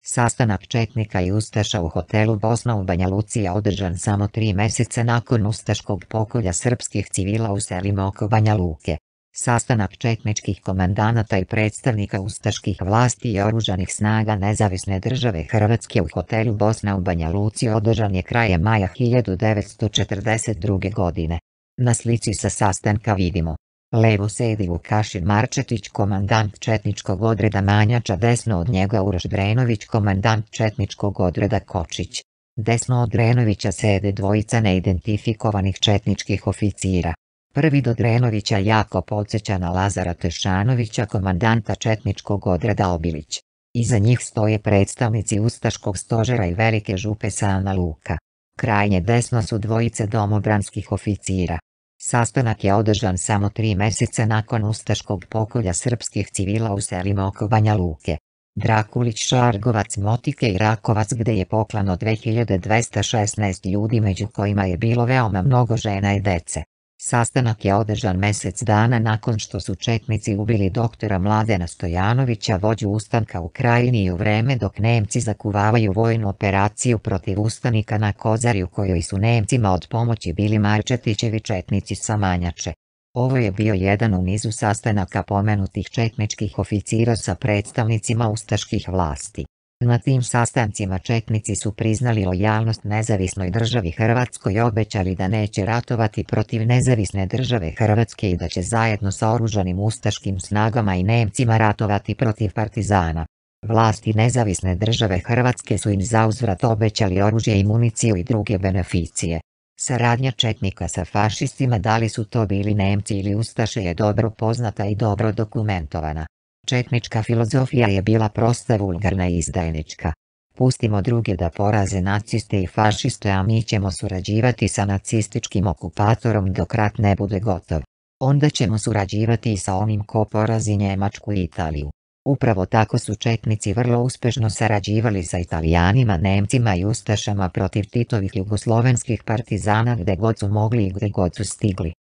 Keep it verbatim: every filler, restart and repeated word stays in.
Sastanak četnika i ustaša u hotelu Bosna u Banja Luci je održan samo tri meseca nakon ustaškog pokolja srpskih civila u selima oko Banja Luke. Sastanak četničkih komandanata i predstavnika ustaških vlasti i oružanih snaga Nezavisne države Hrvatske u hotelu Bosna u Banja Luci održan je krajem maja hiljadu devetsto četrdeset druge. godine. Na slici sa sastanka vidimo: levo sedi Vukašin Marčetić, komandant četničkog odreda Manjača, desno od njega Uroš Drenović, komandant četničkog odreda Kočić. Desno od Drenovića sede dvojica neidentifikovanih četničkih oficira. Prvi do Drenovića jako podsjeća na Lazara Tešanovića, komandanta četničkog odreda Obilić. Iza njih stoje predstavnici ustaškog stožera i velike župe Sana Luka. Krajnje desno su dvojice domobranskih oficira. Sastanak je održan samo tri meseca nakon ustaškog pokolja srpskih civila u selima oko Banja Luke. Drakulić, Šargovac, Motike i Rakovac, gde je poklano dve hiljade dvesta šesnaest ljudi, među kojima je bilo veoma mnogo žena i dece. Sastanak je održan mesec dana nakon što su četnici ubili doktora Mladena Stojanovića, vođu ustanka u Krajini, i u vreme dok Nemci zakuvavaju vojnu operaciju protiv ustanika na Kozari, u kojoj su Nemcima od pomoći bili Marčetićevi četnici sa Manjače. Ovo je bio jedan u nizu sastanaka pomenutih četničkih oficira sa predstavnicima ustaških vlasti. Na tim sastancima četnici su priznali lojalnost Nezavisnoj državi Hrvatskoj i obećali da neće ratovati protiv Nezavisne države Hrvatske i da će zajedno sa oružanim ustaškim snagama i Nemcima ratovati protiv partizana. Vlasti Nezavisne države Hrvatske su im zauzvrat obećali oružje i municiju i druge beneficije. Saradnja četnika sa fašistima, da li su to bili Nemci ili ustaše, je dobro poznata i dobro dokumentovana. Četnička filozofija je bila prosta, vulgarna i izdajnička. Pustimo druge da poraze naciste i fašiste, a mi ćemo surađivati sa nacističkim okupatorom dok rat ne bude gotov. Onda ćemo surađivati i sa onim ko porazi Njemačku i Italiju. Upravo tako su četnici vrlo uspešno sarađivali sa Italijanima, Nemcima i ustašama protiv Titovih jugoslovenskih partizana gde god su mogli i gde god su stigli.